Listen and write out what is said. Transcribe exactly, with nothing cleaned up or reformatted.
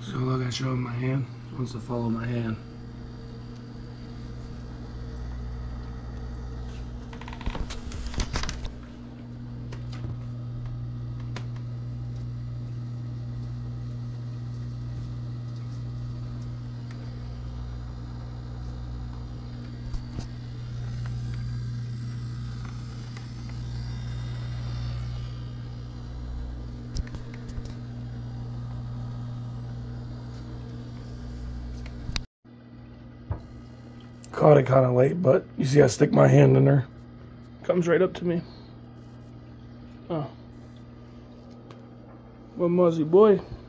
So look, I show him my hand. He wants to follow my hand. Caught it kind of late, but you see I stick my hand in there. Comes right up to me. Oh. Well, Muzzy boy.